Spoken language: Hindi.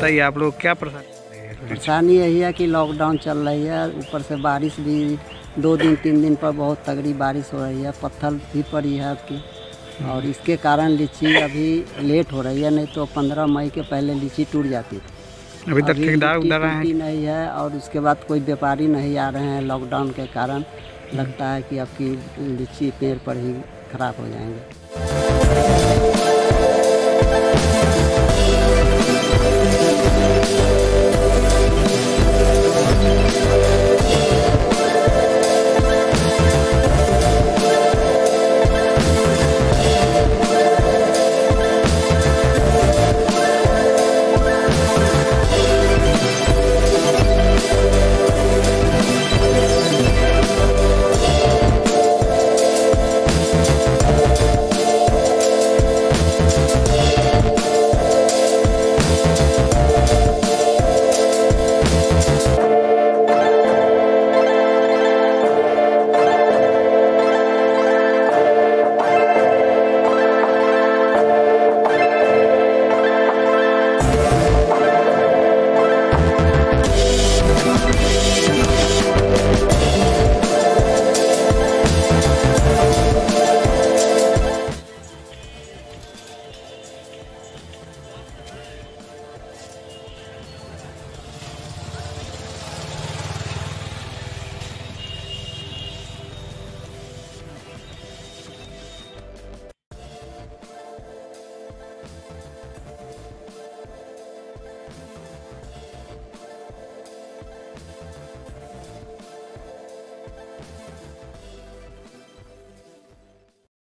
बताइए आप लोग क्या परेशानी? परेशानी यही है कि लॉकडाउन चल रही है, ऊपर से बारिश भी 2 दिन 3 दिन पर बहुत तगड़ी बारिश हो रही है, पत्थर भी पड़ी है आपकी, और इसके कारण लीची अभी लेट हो रही है, नहीं तो 15 मई के पहले लीची टूट जाती थी। अभी तक ठेकेदार उधर आए हैं नहीं है, और उसके बाद कोई व्यापारी नहीं आ रहे हैं। लॉकडाउन के कारण लगता है कि आपकी लीची पेड़ पर ही खराब हो जाएंगे।